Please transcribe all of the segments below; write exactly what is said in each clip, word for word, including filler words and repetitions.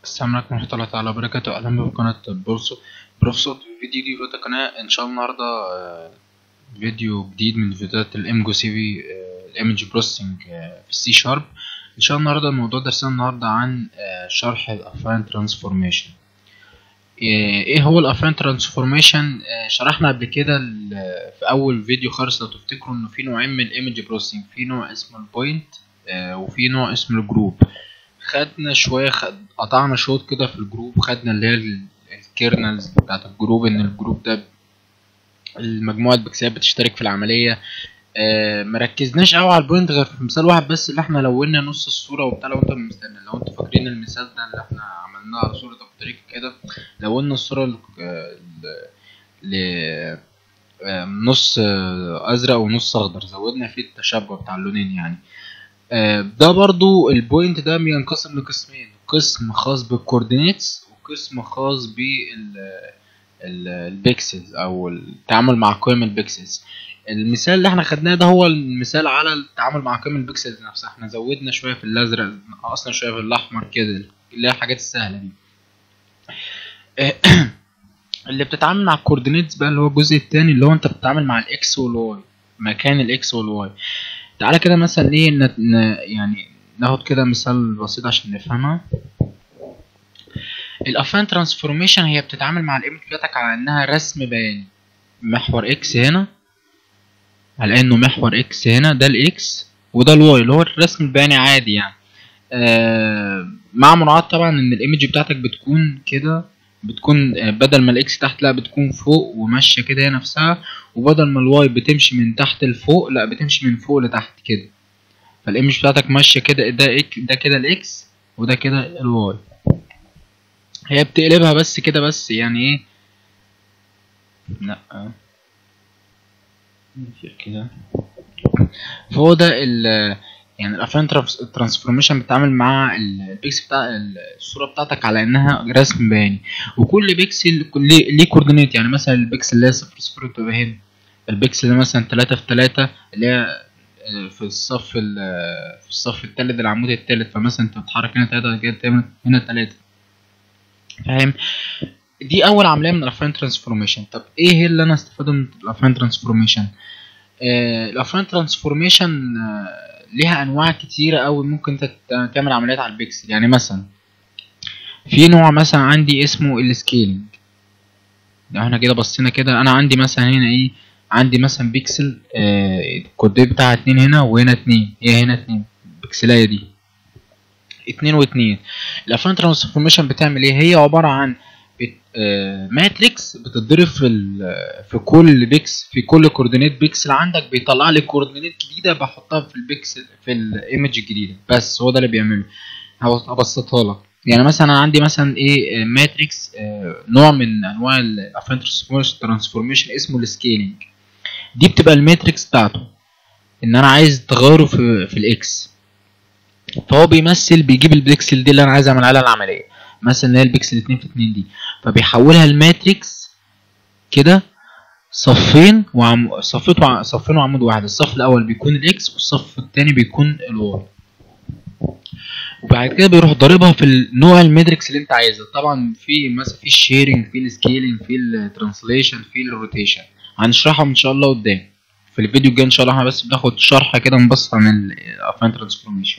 السلام عليكم ورحمة الله تعالى وبركاته. أهلا بكم في قناة بورصة بروفيسور. فيديو جديد في القناة إن شاء الله النهاردة. آه، فيديو جديد من فيديوهات الإم سي في الإيمج بروسيسنج في السي شارب. إن شاء الله النهاردة الموضوع درسنا النهاردة عن آه، شرح الأفاين ترانسفورميشن. إيه هو الأفاين ترانسفورميشن؟ شرحنا قبل كده في أول فيديو خالص لو تفتكروا إنه في نوعين من الإيمج بروسيسنج، في نوع اسمه البوينت وفي نوع اسمه الجروب. خدنا شوية خد... قطعنا شوط كده في الجروب، خدنا اللي هي الكيرنلز بتاعت الجروب، ان الجروب ده المجموعة البكسلات بتشترك في العملية. آه مركزناش قوي على البوينت غير في مثال واحد بس، اللي احنا لونا نص الصورة وبتاع. لو انتوا مستنى لو انتوا فاكرين المثال ده اللي احنا عملناه على صورة ابو تريكة كده، لونا الصورة ل ل نص ازرق ونص اخضر، زودنا فيه التشابه بتاع اللونين يعني. ده برضو البوينت ده بينقسم لقسمين، قسم خاص بالكوردينيتس وقسم خاص بالبيكسلز او التعامل مع قيم البيكسلز. المثال اللي احنا خدناه ده هو المثال على التعامل مع قيم البيكسلز نفسها. احنا زودنا شويه في الازرق، نقصنا شويه في الاحمر كده، اللي هي الحاجات السهله دي. اللي بتتعامل مع الكوردينيتس بقى اللي هو الجزء الثاني، اللي هو انت بتتعامل مع الاكس والواي، مكان الاكس والواي. تعالى كده مثلا ايه ن... يعني ناخد كده مثال بسيط عشان نفهمها. الافاين ترانسفورميشن هي بتتعامل مع الايمج بتاعتك على انها رسم بياني. محور اكس هنا على انه محور اكس هنا، ده الاكس وده الواي اللي هو الرسم البياني عادي يعني. آه مع مراعاة طبعا ان الايمج بتاعتك بتكون كده، بتكون بدل ما الاكس تحت لا بتكون فوق وماشيه كده هي نفسها، وبدل ما الواي بتمشي من تحت لفوق لا بتمشي من فوق لتحت كده. فالايمج بتاعتك ماشيه كده، ده إك ده كده الاكس وده كده الواي. هي بتقلبها بس كده بس يعني ايه، لا كده. فهو ده ال يعني الافاين ترانسفورميشن بتتعامل مع البيكسل بتاع الصوره بتاعتك على انها رسم بياني، وكل بيكسل ليه كوردينيت. يعني مثلا البيكسل اللي هي صفر صفر بتبقى هنا، البيكسل اللي مثلا تلاتة في تلاتة اللي هي في الصف في الصف التالت العمود التالت، فمثلا انت بتتحرك هنا تلاتة كده هنا تلاتة، فاهم؟ دي اول عمليه من الافاين ترانسفورميشن. طب ايه هي اللي انا استفاده من الافاين ترانسفورميشن؟ آه الافاين ترانسفورميشن آه ليها انواع كتيره قوي، ممكن انت تعمل عمليات على البيكسل. يعني مثلا في نوع مثلا عندي اسمه السكيلينج. لو احنا كده بصينا كده، انا عندي مثلا هنا ايه، عندي مثلا بيكسل آه الكوردينيت بتاعها اتنين هنا وهنا اتنين، هي هنا اتنين بيكسلايه دي اتنين واتنين. الافاين ترانسفورميشن بتعمل ايه؟ هي عباره عن آه ماتريكس بتتضرب في في كل بيكس، في كل كوردينيت بيكسل عندك بيطلع لي كوردينيت جديده بحطها في البيكسل في الايمج الجديده. بس هو ده اللي بيعمله. هبسطها لك. يعني مثلا انا عندي مثلا ايه ماتريكس آه نوع من انواع الافاين ترانسفورميشن اسمه السكيلينج. دي بتبقى الماتريكس بتاعته ان انا عايز تغيره في في الاكس، فهو بيمثل بيجيب البيكسل دي اللي انا عايز اعمل عليها العمليه، مثلا اللي هي البيكسل اتنين في اتنين دي، فبيحولها الماتريكس كده صفين وعم... صفين وع... صفين وعمود واحد. الصف الاول بيكون الاكس والصف الثاني بيكون الواي، وبعد كده بيروح ضاربها في النوع الماتريكس اللي انت عايزها. طبعا في مثلا في الشيرنج، في السكيلينج، في الترانسليشن، في الروتيشن، هنشرحهم ان شاء الله قدام في الفيديو الجاي ان شاء الله. احنا بس بناخد شرح كده مبسط عن الافاين ترانسفورميشن.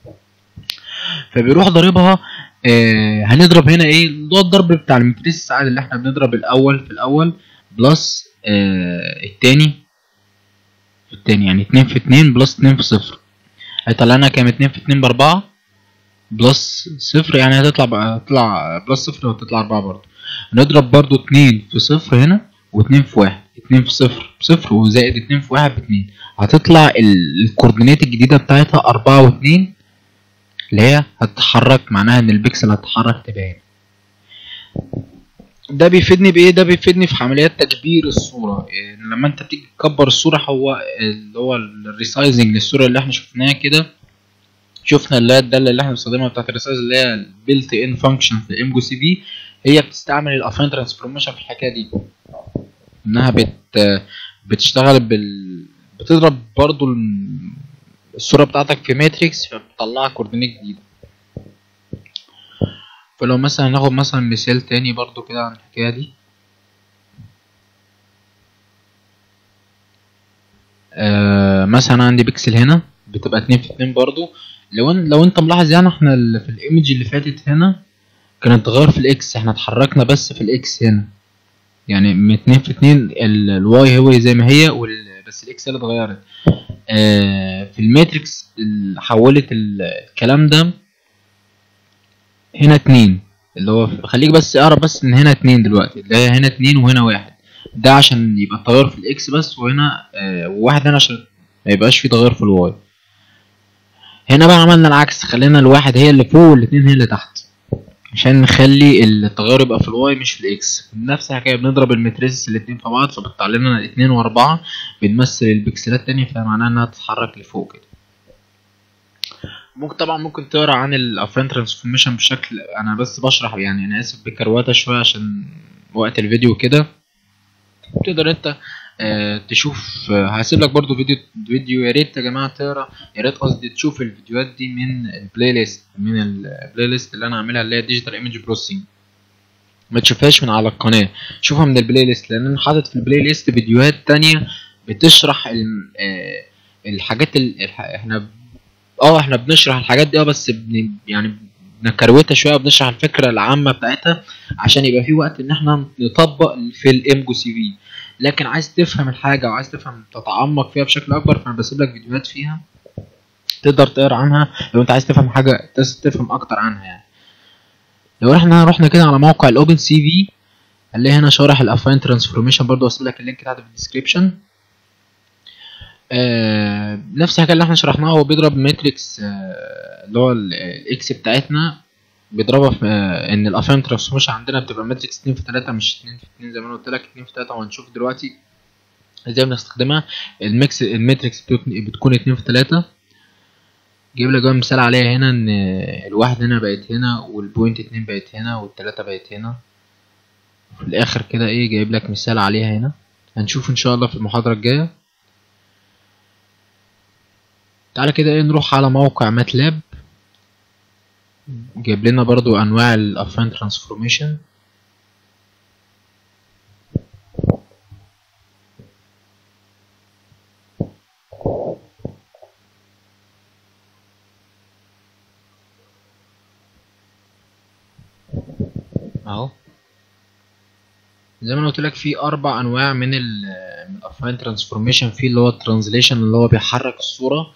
فبيروح ضاربها آه هنضرب هنا ايه، ده الضرب بتاع الماتريس عادي اللي احنا بنضرب الاول في الاول بلس آه التاني في التاني، يعني اتنين في اتنين بلس اتنين في صفر، هيطلع لنا كام؟ اتنين في اتنين باربعة بلس صفر، يعني هتطلع بقى تطلع بلس صفر وتطلع اربعة برضه. هنضرب برضه اتنين في صفر هنا واتنين في واحد، اتنين في صفر بصفر وزائد اتنين في واحد باتنين، هتطلع الكوردينيت الجديدة بتاعتها اربعة واتنين، اللي هي هتتحرك، معناها ان البيكسل هتتحرك تباين. ده بيفيدني بايه؟ ده بيفيدني في عمليات تكبير الصوره. يعني لما انت تيجي تكبر الصوره، هو اللي هو الريسايزنج للصوره اللي احنا شفناها كده، شفنا اللي هي الداله اللي احنا بنستخدمها بتاعت الريسايز اللي هي البيلت ان فانكشن في الام سي في، هي بتستعمل الافاين ترانسفورميشن في الحكايه دي، انها بت بتشتغل بال بتضرب برضو الصوره بتاعتك في ماتريكس، فبتطلع كوردينيت جديده. فلو مثلا ناخد مثلا مثال تاني برضو كده عن الحكايه دي. آه مثلا عندي بيكسل هنا بتبقى اتنين في اتنين برضو. لو ان لو انت ملاحظ يعني احنا ال- في الايمج اللي فاتت هنا كانت تغير في الاكس، احنا اتحركنا بس في الاكس هنا، يعني من اتنين في اتنين ال- الواي هو زي ما هي وال... بس الاكس اللي اتغيرت. آه في الماتريكس ال- حولت ال- الكلام ده هنا اتنين، اللي هو خليك بس اعرف بس ان هنا اتنين دلوقتي، اللي هي هنا اتنين وهنا واحد، ده عشان يبقى التغير في الاكس بس، وهنا آه وواحد هنا عشان ما يبقاش في تغير في الواي. هنا بقى عملنا العكس، خلينا الواحد هي اللي فوق والاتنين هي اللي تحت، عشان نخلي التغير يبقى في الواي مش في الاكس. نفس الحكايه بنضرب المتريسز الاتنين في بعض فبتطلع لنا اتنين واربعة، بنمثل البكسلات تاني فمعناها انها تتحرك لفوق كده. ممكن طبعا ممكن تقرا عن الافين ترانسفورميشن بشكل، انا بس بشرح يعني، انا اسف بكروته شويه عشان وقت الفيديو كده. تقدر انت آه تشوف، آه هسيب لك برضو فيديو فيديو يا ريت يا جماعه تقرا، يا ريت قصدي تشوف الفيديوهات دي من البلاي ليست، من البلاي ليست اللي انا عاملها اللي هي ديجيتال ايمج بروسيسنج. ما تشوفهاش من على القناه، شوفها من البلاي ليست، لان انا حاطط في البلاي ليست فيديوهات تانية بتشرح ال- آه الحاجات اللي احنا اه احنا بنشرح الحاجات دي اه بس بن يعني بنكروتها شويه، وبنشرح الفكره العامه بتاعتها عشان يبقى في وقت ان احنا نطبق في الامجو سي في. لكن عايز تفهم الحاجه وعايز تفهم تتعمق فيها بشكل اكبر، فانا بسيب لك فيديوهات فيها تقدر تقرا عنها لو انت عايز تفهم حاجه تفهم اكتر عنها يعني. لو احنا رحنا كده على موقع الاوبن سي في هنلاقي هنا شارح الافاين ترانسفورميشن، برضو هسيب لك اللينك تحت في الديسكريبشن. آه نفس الحاجه اللي احنا شرحناها، هو بيضرب ماتريكس آه اللي هو الاكس بتاعتنا، بيضربها في آه ان الافاين ترانسفورميشن عندنا بتبقى ماتريكس اتنين في تلاتة مش اتنين في اتنين زي ما انا قلت لك، اتنين في تلاتة، وهنشوف دلوقتي ازاي بنستخدمها. الميكس الماتريكس بتكون اتنين في تلاتة. جايب لك بقى مثال عليها هنا، ان الواحد هنا بقت هنا والبوينت اتنين بقت هنا والتلاتة بقت هنا. في الاخر كده ايه جايب لك مثال عليها هنا، هنشوف ان شاء الله في المحاضرة الجاية. تعالى كده ايه نروح على موقع ماتلاب، جايب لنا برضو انواع الافين ترانسفورميشن. اهو زي ما انا قلت لك في اربع انواع من ال من الافين ترانسفورميشن. في اللي هو الترانزليشن اللي هو بيحرك الصوره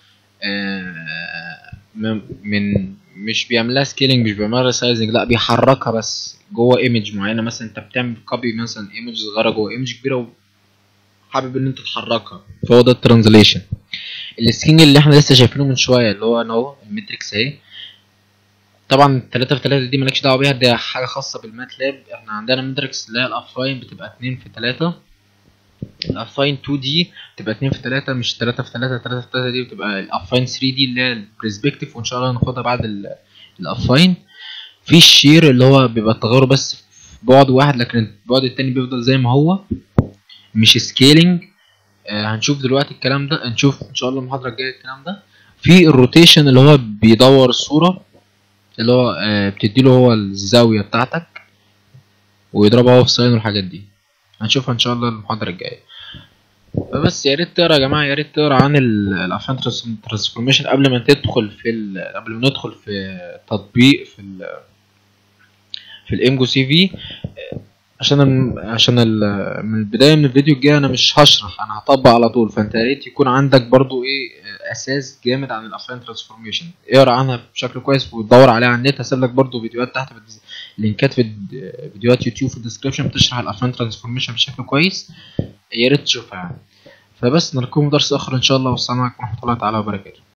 من مش بيعملها سكيلينج، مش بيعملها سايزنج، لا بيحركها بس جوه ايمج معينه. مثلا انت بتعمل كوبي مثلا ايمج صغيره جوه ايمج كبيره وحابب ان انت تحركها، فهو ده الترانزليشن. السكينج اللي احنا لسه شايفينه من شويه اللي هو اهو الماتريكس اهي، طبعا تلاتة في تلاتة دي مالكش دعوه بيها، دي حاجه خاصه بالماتلاب. احنا عندنا ماتريكس اللي هي الافاين بتبقى اتنين في تلاتة، الافاين تو دي بتبقى اتنين في تلاتة مش تلاتة في تلاتة. تلاتة في تلاتة دي بتبقى الافاين ثري دي اللي هي البرسبكتيف، وان شاء الله هناخدها بعد الافاين. في الشير اللي هو بيبقى التغير بس في بعد واحد، لكن البعد التاني بيفضل زي ما هو مش سكيلينج. آه هنشوف دلوقتي الكلام ده، هنشوف ان شاء الله المحاضره الجايه الكلام ده. في الروتيشن اللي هو بيدور الصوره، اللي هو آه بتديله هو الزاويه بتاعتك ويضربها هو في ساين والحاجات دي، هنشوفها ان شاء الله المحاضره الجايه. فبس يا ريت تقرا يا جماعه، يا ريت تقرا عن الافان ترانسفورميشن قبل ما تدخل في قبل ما ندخل في تطبيق في ال في الامجو سي في، عشان عشان من البدايه من الفيديو الجاي انا مش هشرح، انا هطبق على طول. فانت يا ريت يكون عندك برضو ايه اساس جامد عن الافين ترانسفورميشن، اقرا عنها بشكل كويس وتدور عليها على النت. هسيب لك برضو فيديوهات تحت، لينكات في فيديوهات يوتيوب في الديسكربشن بتشرح الافين ترانسفورميشن بشكل كويس، يا ريت تشوفها يعني. فبس نلقاكم في درس اخر ان شاء الله، والسلام عليكم ورحمه الله تعالى وبركاته.